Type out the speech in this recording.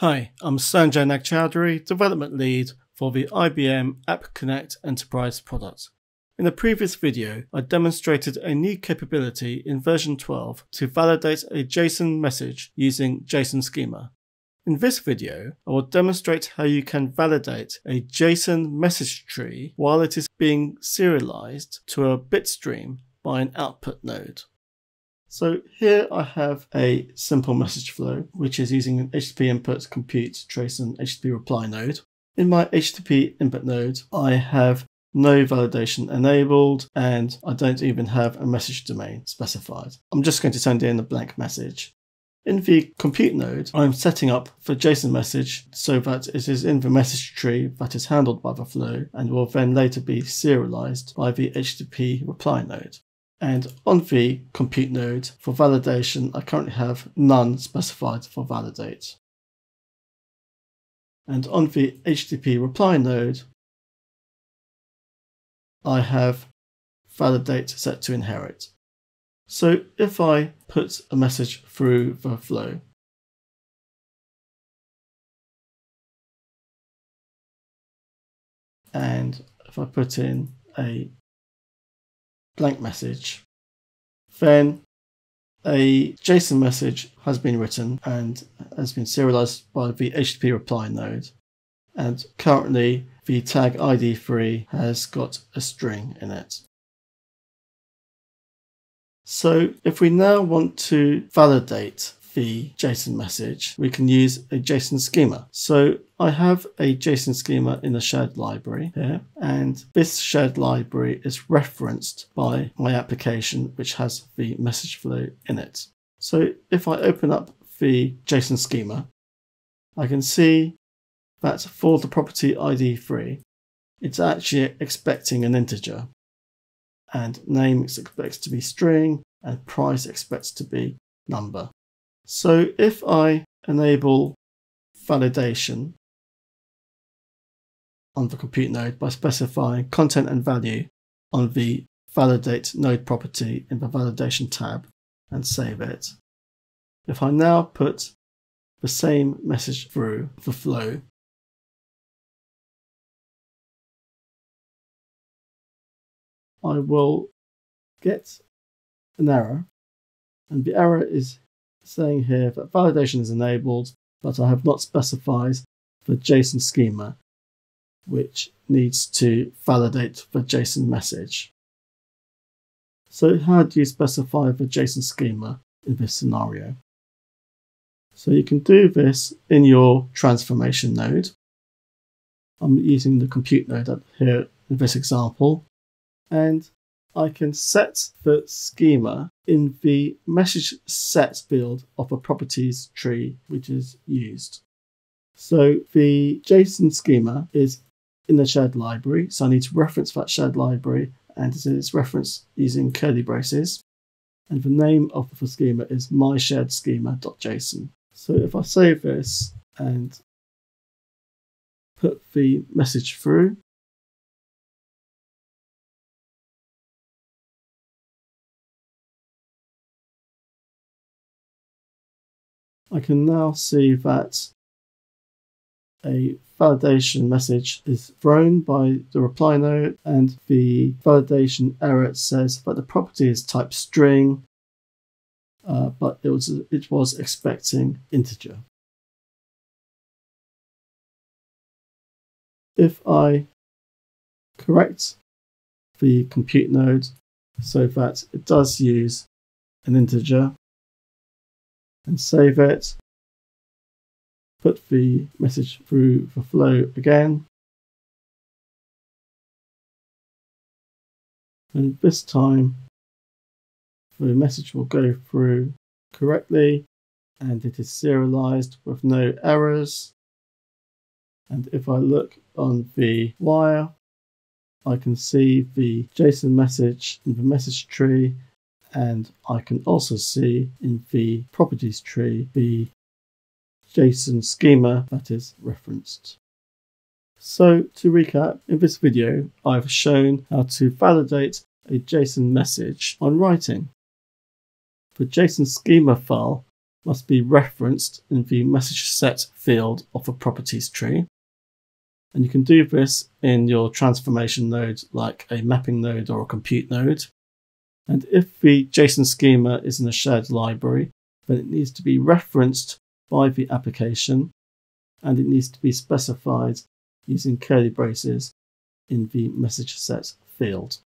Hi, I'm Sanjay Nagchaudhary, Development Lead for the IBM App Connect Enterprise product. In the previous video, I demonstrated a new capability in version 12 to validate a JSON message using JSON Schema. In this video, I will demonstrate how you can validate a JSON message tree while it is being serialized to a bitstream by an output node. So here I have a simple message flow, which is using an HTTP input, compute, trace, and HTTP reply node. In my HTTP input node, I have no validation enabled, and I don't even have a message domain specified. I'm just going to send in a blank message. In the compute node, I'm setting up the JSON message so that it is in the message tree that is handled by the flow and will then later be serialized by the HTTP reply node. And on the compute node, for validation, I currently have none specified for validate. And on the HTTP reply node, I have validate set to inherit. So if I put a message through the flow, and if I put in a blank message, then a JSON message has been written and has been serialized by the HTTP reply node. And currently the tag ID3 has got a string in it. So if we now want to validate the JSON message, we can use a JSON schema. So I have a JSON schema in a shared library here, and this shared library is referenced by my application, which has the message flow in it. So if I open up the JSON schema, I can see that for the property ID3, it's actually expecting an integer, and name is expected to be string, and price expects to be number. So if I enable validation on the compute node by specifying content and value on the validate node property in the validation tab and save it, if I now put the same message through the flow, I will get an error, and the error is saying here that validation is enabled, but I have not specified the JSON schema, which needs to validate the JSON message. So how do you specify the JSON schema in this scenario? So you can do this in your transformation node. I'm using the compute node here in this example, and I can set the schema in the message set field of a properties tree which is used. So the JSON schema is in the shared library, so I need to reference that shared library, and it is referenced using curly braces. And the name of the schema is mysharedschema.json. So if I save this and put the message through, I can now see that a validation message is thrown by the reply node, and the validation error says that the property is type string, but it was expecting integer. If I correct the compute node so that it does use an integer, and save it, put the message through the flow again, and this time the message will go through correctly and it is serialized with no errors. And if I look on the wire, I can see the JSON message in the message tree, and I can also see in the properties tree the JSON schema that is referenced. So to recap, in this video I've shown how to validate a JSON message on writing. The JSON schema file must be referenced in the message set field of a properties tree. And you can do this in your transformation node, like a mapping node or a compute node. And if the JSON schema is in a shared library, then it needs to be referenced by the application, and it needs to be specified using curly braces in the message set field.